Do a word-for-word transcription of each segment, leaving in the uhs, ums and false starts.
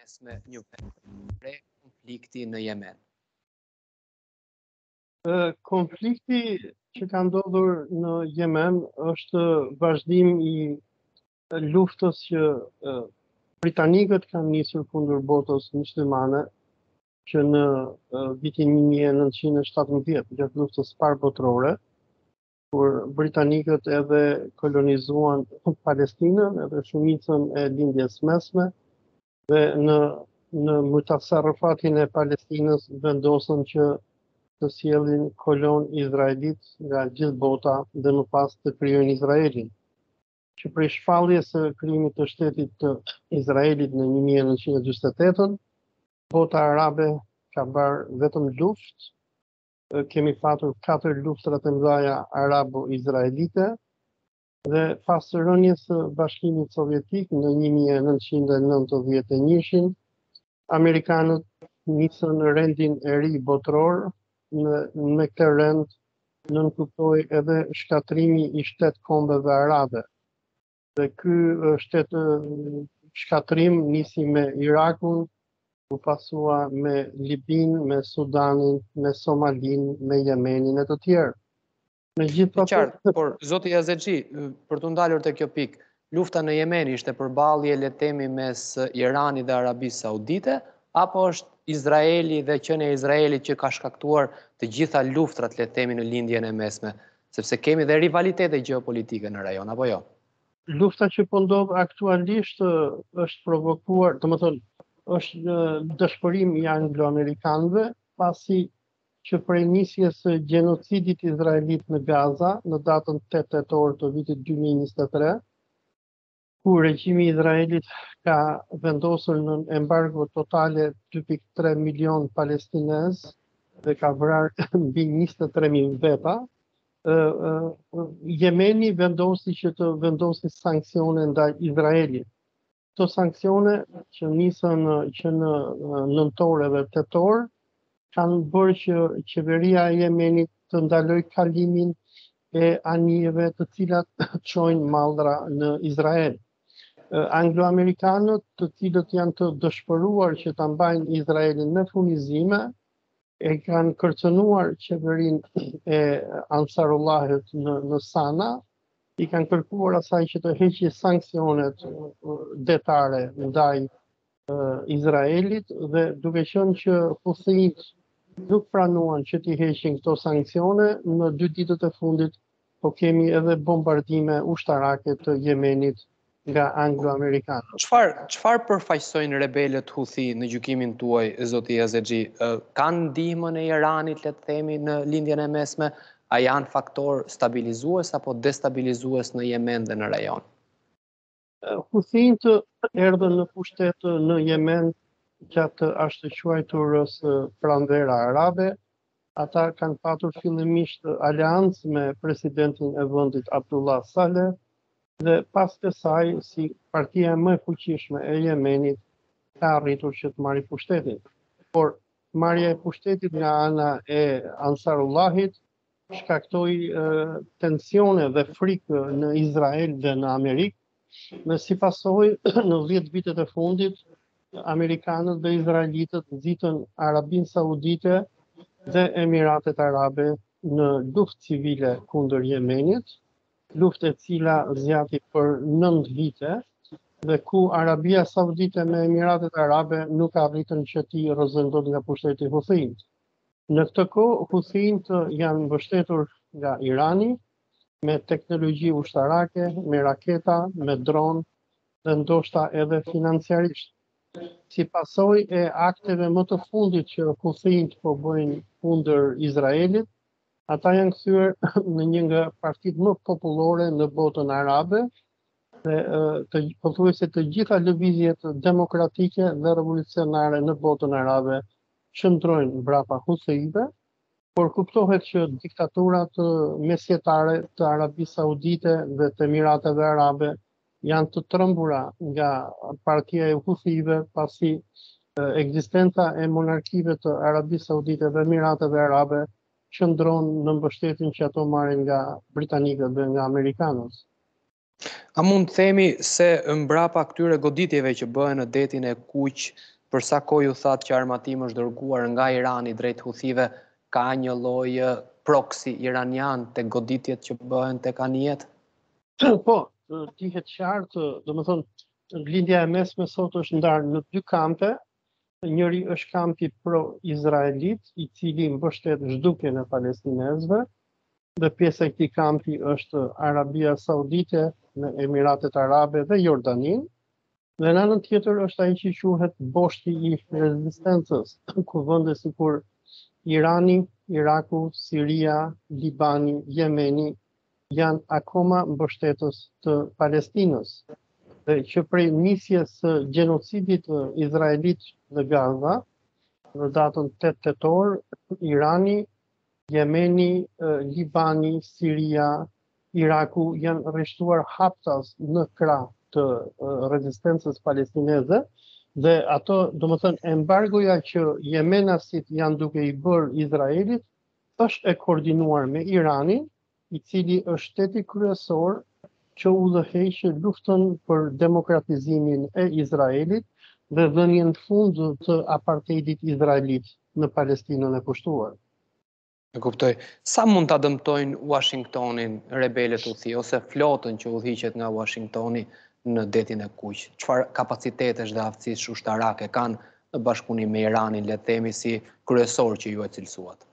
mesme një vend konflikti në Yemen? Konflikti që ka ndodhur në Yemen është vazhdim i luftës që britanikët kanë nisur kundër botës muslimane që në vitin një mijë e nëntëqind e shtatëmbëdhjetë, gjatë luftës parë botërore, kur britanikët edhe kolonizuan Palestinën edhe shumicën e lindjes mesme dhe në në mutasarrifatin e Palestinës vendosën që të sjellin kolon izraelit nga gjithë bota dhe më pas të krijojnë Izraelin. Që prej shpalljes së krijimit të shtetit të Izraelit në një mijë e nëntëqind e gjashtëdhjetë e tetë, bota arabe ka bërë vetëm luftë. Kemi patur katër luftra të mëdha arabo-izraelite dhe pas rënies së Bashkimit Sovjetik në një mijë e nëntëqind e nëntëdhjetë e njëshin, amerikanët nisën rendin e ri botëror. Në, me këtë rend nënkuptoi edhe shkatrimi i shtet kombeve arabe. Dhe ky shtet shkatrim nisi me Irakun, u pasua me Libin, me Sudanin, me Somalin, me Yemenin e të tjerë. Me gjithë qartë, por zoti Yazexhi, për të ndalur te kjo pikë, lufta në Yemen ishte përballje le të themi mes Iranit dhe Arabisë Saudite, apo është Izraeli dhe qenia e Izraelit që ka shkaktuar të gjitha luftrat le të themi në lindjen e mesme, sepse kemi dhe rivalitete gjeopolitike në rajon, apo jo? Lufta që po ndodh aktualisht është provokuar, domethënë, është dëshpërim i anglo-amerikanëve, pasi që prej nisjes së gjenocidit izraelit në Gaza në datën tetë tetor të vitit dy mijë e njëzet e tre, ku regjimi i Izraelit ka vendosur në embargo totale dy pikë tre milion palestinez dhe ka vrarë mbi njëzet e tre mijë veta, Jemeni vendosi që të vendosi sanksione ndaj Izraelit. Këto sanksione që nisën që në nëntor dhe tetor kanë bërë që qeveria e Jemenit të ndaloj kalimin e anijeve të cilat çojnë mallra në Izrael. Anglo-amerikanët, të cilët janë të dëshpëruar që ta mbajnë Izraelin në furnizime, e kanë kërcënuar qeverinë e Ansarullahit në, në Sana, i kanë kërkuar asaj që të heqë sanksionet detare ndaj uh, Izraelit dhe duke qenë që Huthiit nuk pranuan që t'i heqin këto sanksione, në dy ditët e fundit po kemi edhe bombardime ushtarake të Yemenit nga anglo-amerikanët. Çfarë çfarë përfaqësojnë rebelët Houthi në gjykimin tuaj, zoti Yazexhi? Kanë ndihmën e Iranit, le të themi, në lindjen e mesme? A janë faktor stabilizues apo destabilizues në Yemen dhe në rajon? Huthiit erdhën në pushtet në Yemen gjatë ashtë quajturës pranvera arabe. Ata kanë patur fillimisht aleancë me presidentin e vendit Abdullah Saleh dhe pas kësaj, si partia më e fuqishme e Yemenit, ka arritur që të marrë pushtetin. Por marrja e pushtetit nga ana e Ansarullahit shkaktoi uh, tensione dhe frikë në Izrael dhe në Amerikë, me si pasojë në dhjetë vitet e fundit, amerikanët dhe izraelitët nxitën Arabinë Saudite dhe Emiratet Arabe në luftë civile kundër Yemenit, luftë e cila zgjati për nëntë vite dhe ku Arabia Saudite me Emiratet Arabe nuk arritën që t'i rrëzëndon nga pushteti Huthiit. Në këtë kohë, Huthiit janë mbështetur nga Irani me teknologji ushtarake, me raketa, me dron dhe ndoshta edhe financiarisht. Si pasojë e akteve më të fundit që Huthiit po bëjnë kundër Izraelit, ata janë kthyer në një nga partitë më popullore në botën arabe dhe të pothuajse të gjitha lëvizjet demokratike dhe revolucionare në botën arabe qëndrojnë mbrapa Huthive, por kuptohet që diktaturat mesjetare të Arabisë Saudite dhe të Emirateve Arabe janë të trembura nga partia e Huthive, pasi ekzistenca e monarkive të Arabisë Saudite dhe Emirateve Arabe qëndron në mbështetjen që ato marrin nga britanikët dhe nga amerikanët. A mund të themi se mbrapa këtyre goditjeve që bëhen në detin e Kuq, për sa kohë ju thatë që armatim është dërguar nga Irani drejt Huthive, ka një lloj proksi iranian tek goditjet që bëhen tek anijet? Po, dihet qartë, domethënë, lindja e mesme sot është ndarë në dy kampe. Njëri është kampi pro-izraelit, i cili mbështet zhdukjen e palestinezëve, dhe pjesa e këtij kampi është Arabia Saudite, në Emiratet Arabe dhe Jordanin. Dhe në anën tjetër është ai që quhet boshti i rezistencës, ku vende sikur Irani, Iraku, Siria, Libani, Jemeni janë akoma mbështetës të Palestinës. Dhe që prej nisjes së gjenocidit izraelit në Gaza, në datën tetë tetor, Irani, Jemeni, Libani, Siria, Iraku janë rreshtuar haptas në krah të rezistencës palestineze, dhe ato, domethënë, embargoja që jemenasit janë duke i bërë Izraelit është e koordinuar me Iranin, i cili është shteti kryesor që udhëheq luftën për demokratizimin e Izraelit dhe dhënien fund të apartheidit izraelit në Palestinën e pushtuar. E kuptoj. Sa mund ta dëmtojnë Washingtonin rebelet Houthi ose flotën që udhëhiqet nga Washingtoni në detin e Kuq? Çfarë kapacitetesh dhe aftësisë ushtarake kanë në bashkëpunim me Iranin, le të themi, si kryesor që ju e cilësuat?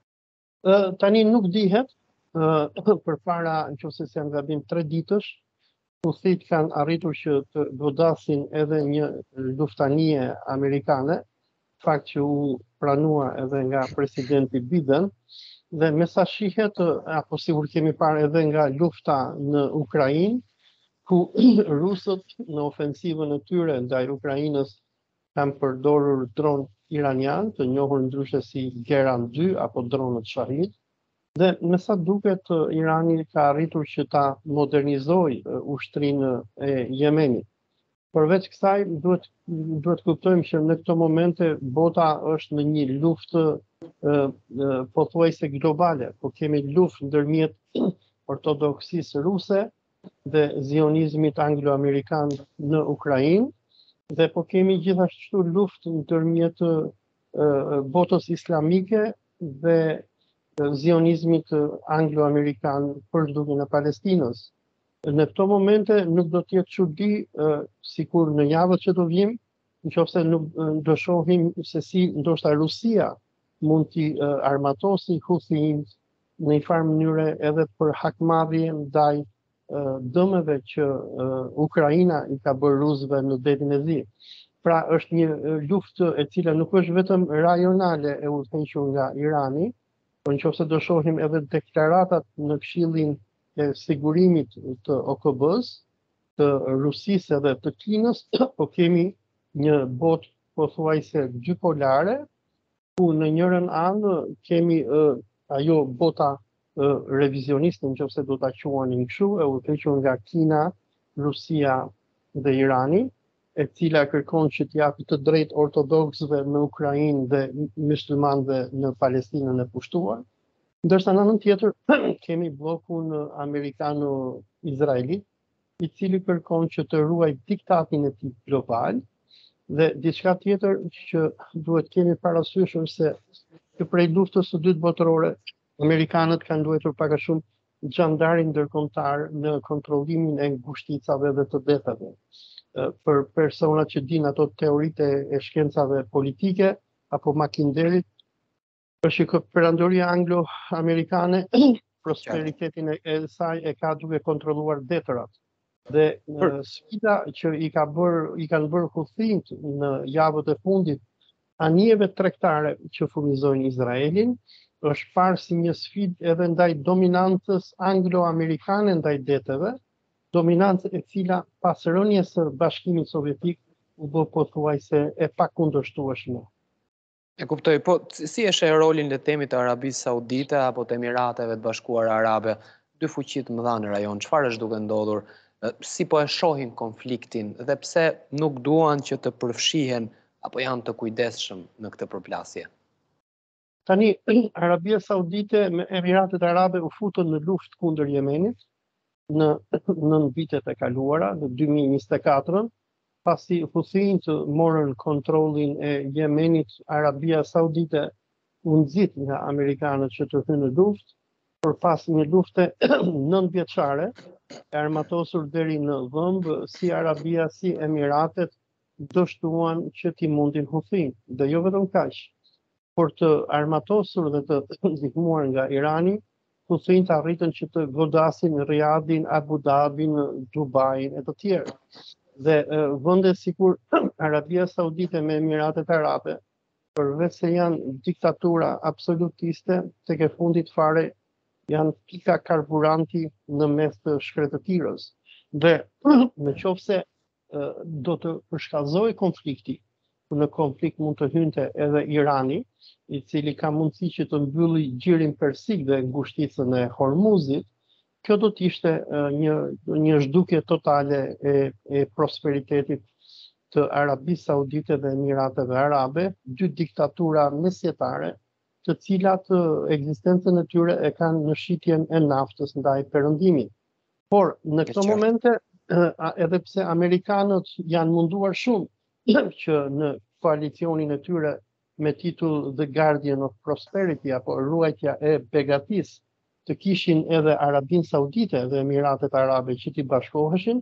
Uh, tani nuk dihet, uh, përpara nëse janë gabim tre ditësh, Houthit kanë arritur që të godasin edhe një luftanie amerikane, fakt që u pranua edhe nga presidenti Biden, dhe me sa shihet, apo sigur kemi parë edhe nga lufta në Ukrainë, ku rusët në ofensivën e tyre ndaj Ukrainës kanë përdorur dron iranian, të njohur ndryshe si Geran dy apo dronët Shahid, dhe me sa duket Irani ka arritur që ta modernizojë ushtrinë e Yemenit. Përveç kësaj, duhet duhet kuptojmë që në këto momente bota është në një luftë pothuajse globale, po kemi luftë ndërmjet ortodoksisë ruse dhe zionizmit anglo-amerikan në Ukrainë, dhe po kemi gjithashtu luftë ndërmjet botës islamike dhe zionizmit anglo-amerikan për zhdukjen e Palestinës. Në këto momente nuk do të jetë çudi, sikur në javët që do vijnë, nëse nuk do shohim se si ndoshta Rusia mund t'i armatosi Huthin në një farë mënyre edhe për hakmarrje ndaj dëmeve që Ukraina i ka bërë rusëve në detin e Zi. Pra është një luftë e cila nuk është vetëm rajonale e udhëhequr nga Irani, por nëse do shohim edhe deklaratat në Këshillin e sigurimit të O K B-s, të Rusisë dhe të Kinës, po kemi një botë pothuajse dypolare, ku në njërin anë kemi uh, ajo bota uh, revizioniste, nëse do ta quanim kështu, e udhëhequr nga Kina, Rusia dhe Irani, e cila kërkon që t'japë të drejtë ortodoksëve në Ukrainë dhe muslimanëve në Palestinën e pushtuar. Ndërsa në anën tjetër kemi bllokun amerikano-izraelit, i cili kërkon që të ruaj diktatin e tij global, dhe diçka tjetër që duhet kemi parasysh është se që prej luftës së dytë botërore, amerikanët kanë luajtur pak a shumë xhandarin ndërkombëtar në kontrollimin e ngushticave dhe të detave. Për personat që dinë ato teoritë e shkencave politike apo makinderit, është që perandoria anglo-amerikane prosperitetin e saj e ka duke kontrolluar detërat. Dhe sfida që i ka bërë i kanë bërë Houthit në javët e fundit anijeve tregtare që furnizojnë Izraelin, është parë si një sfidë edhe ndaj dominancës anglo-amerikane ndaj deteve, dominancë e cila pas rënies së Bashkimit Sovjetik u bë pothuajse e pakundërshtueshme. E kuptoj, po si e sheh rolin le të themi të Arabisë Saudite apo të Emirateve të Bashkuara Arabe, dy fuqi të mëdha në rajon, çfarë është duke ndodhur? Si po e shohin konfliktin dhe pse nuk duan që të përfshihen apo janë të kujdesshëm në këtë përplasje? Tani, Arabia Saudite me Emiratet Arabe u futën në luftë kundër Yemenit, në nën vitet e kaluara, në dy mijë e njëzet e katër, pasi Huthinjt morën kontrollin e Jemenit, Arabia Saudite u nxit nga amerikanët që të hynë në luftë, por pas një lufte nënt vjeçare, e armatosur deri në dhëmb, si Arabia si Emiratet dështuan që t'i mundin Huthinjt. Dhe jo vetëm kaq, por të armatosur dhe të ndihmuar nga Irani, Huthinjt arritën që të godasin Riyadhin, Abu Dhabin, Dubain e të tjerë. Dhe vende sikur Arabia Saudite me Emiratet Arabe, përveç se janë diktatura absolutiste, tek e fundit fare janë pika karburanti në mes të shkretëtirës. Dhe në qoftë se do të përshkallëzohej konflikti, në konflikt mund të hynte edhe Irani, i cili ka mundësi që të mbylli gjirin persik dhe ngushticën e Hormuzit, kjo do të ishte një, një zhdukje totale e, e prosperitetit të Arabisë Saudite dhe Emirateve Arabe, dy diktatura mesjetare, të cilat ekzistencën e tyre e kanë në shitjen e naftës ndaj perëndimit. Por në këto momente, edhe pse amerikanët janë munduar shumë që në koalicionin e tyre me titull The Guardian of Prosperity apo ruajtja e begatisë, të kishin edhe Arabinë Saudite dhe Emiratet Arabe që t'i bashkoheshin,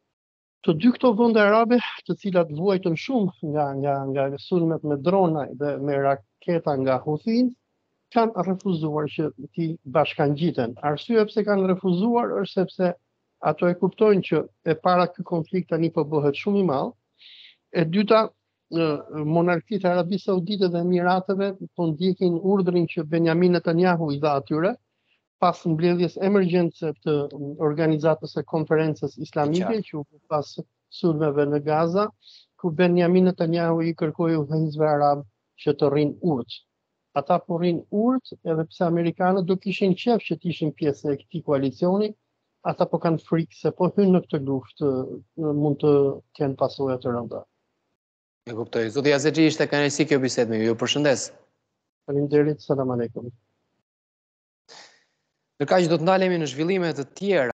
të dy këto vende arabe, të cilat vuajtën shumë nga nga nga sulmet me drona dhe me raketa nga Huthinjt, kanë refuzuar që t'i bashkangjiten. Arsyeja pse kanë refuzuar është sepse ato e kuptojnë që e para ky konflikt tani po bëhet shumë i madh. E dyta, monarkitë e Arabisë Saudite dhe Emirateve po ndjekin urdhrin që Benjamin Netanyahu i dha atyre, pas mbledhjes emergjence të organizatës e konferencës islamike, që u pas sulmeve në Gaza, ku Benjamin Netanyahu i kërkoi udhëheqësve arab që të rrinë urt. Ata po rrinë urt, edhe pse amerikanët do kishin qef që të ishin pjesë e këtij koalicioni, ata po kanë frikë se po hynë në këtë luftë mund të kenë pasoja të rënda. E kuptoj. Zoti Azexhi, ishte kënaqësi kjo bisedë me ju. Ju përshëndes. Faleminderit, selam aleikum. Në kaq do të ndalemi në zhvillime të tjera.